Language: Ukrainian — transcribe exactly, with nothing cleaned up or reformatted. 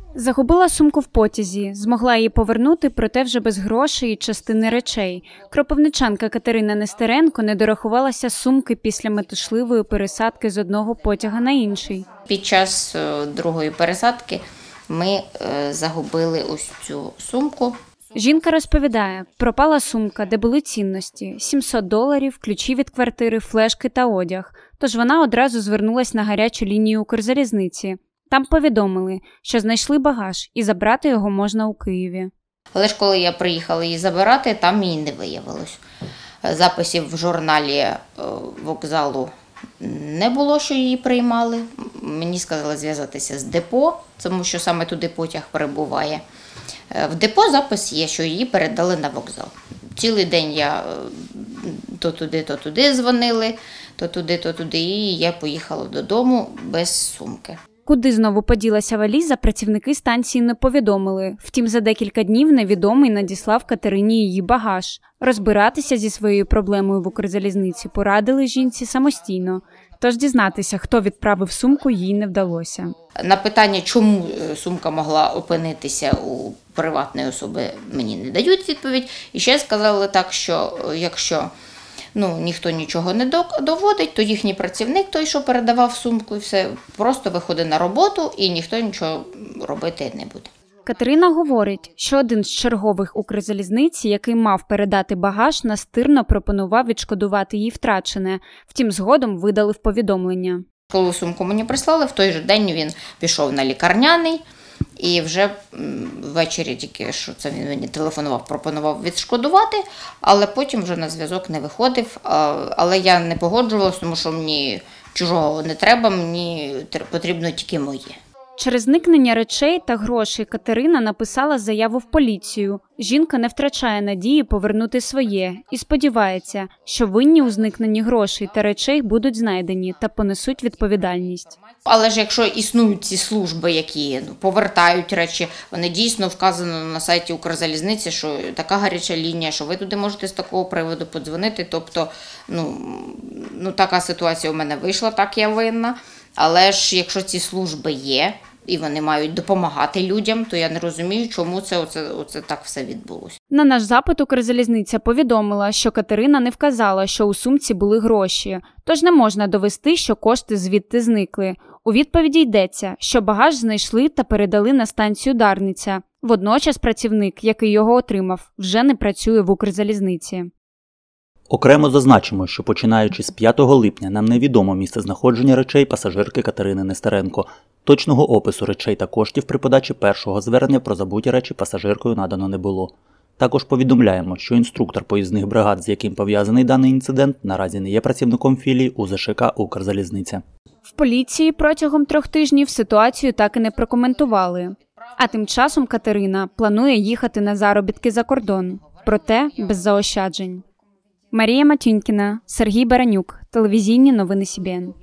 Загубила сумку в потязі, змогла її повернути, проте вже без грошей і частини речей. Кропивничанка Катерина Нестеренко не дорахувалася сумки після метушливої пересадки з одного потяга на інший. Під час другої пересадки ми загубили ось цю сумку. Жінка розповідає, пропала сумка, де були цінності – сімсот доларів, ключі від квартири, флешки та одяг. Тож вона одразу звернулась на гарячу лінію Укрзалізниці. Там повідомили, що знайшли багаж і забрати його можна у Києві. Але ж коли я приїхала її забирати, там її не виявилось. Записів в журналі вокзалу не було, що її приймали. Мені сказали зв'язатися з депо, тому що саме туди потяг перебуває. В депо запис є, що її передали на вокзал. Цілий день я то туди, то туди дзвонили, то туди, то туди, і я поїхала додому без сумки. Куди знову поділася валіза, працівники станції не повідомили. Втім, за декілька днів невідомий надіслав Катерині її багаж. Розбиратися зі своєю проблемою в Укрзалізниці порадили жінці самостійно. Тож дізнатися, хто відправив сумку, їй не вдалося. На питання, чому сумка могла опинитися у приватної особи, мені не дають відповідь. І ще сказали так, що якщо ну, ніхто нічого не доводить, то їхній працівник, той, що передавав сумку, і все, просто виходить на роботу і ніхто нічого робити не буде. Катерина говорить, що один з чергових Укрзалізниці, який мав передати багаж, настирно пропонував відшкодувати їй втрачене. Втім, згодом видалив повідомлення. Коли сумку мені прислали, в той же день він пішов на лікарняний. І вже ввечері тільки, що це він мені телефонував, пропонував відшкодувати, але потім вже на зв'язок не виходив. Але я не погоджувалася, тому що мені чужого не треба, мені потрібно тільки моє. Через зникнення речей та грошей Катерина написала заяву в поліцію. Жінка не втрачає надії повернути своє і сподівається, що винні у зникненні грошей та речей будуть знайдені та понесуть відповідальність. Але ж якщо існують ці служби, які ну, повертають речі, вони дійсно вказано на сайті Укрзалізниці, що така гаряча лінія, що ви туди можете з такого приводу подзвонити. Тобто, ну, ну така ситуація у мене вийшла, так я винна. Але ж якщо ці служби є, і вони мають допомагати людям, то я не розумію, чому це оце, оце так все відбулося. На наш запит Укрзалізниця повідомила, що Катерина не вказала, що у сумці були гроші, тож не можна довести, що кошти звідти зникли. У відповіді йдеться, що багаж знайшли та передали на станцію Дарниця. Водночас працівник, який його отримав, вже не працює в Укрзалізниці. Окремо зазначимо, що починаючи з п'ятого липня нам невідомо місцезнаходження речей пасажирки Катерини Нестеренко. Точного опису речей та коштів при подачі першого звернення про забуті речі пасажиркою надано не було. Також повідомляємо, що інструктор поїзних бригад, з яким пов'язаний даний інцидент, наразі не є працівником філії У З Ш К «Укрзалізниця». В поліції протягом трьох тижнів ситуацію так і не прокоментували. А тим часом Катерина планує їхати на заробітки за кордон, проте без заощаджень. Марія Матюнькіна, Сергій Баранюк, телевізійні новини Сі Бі Ен.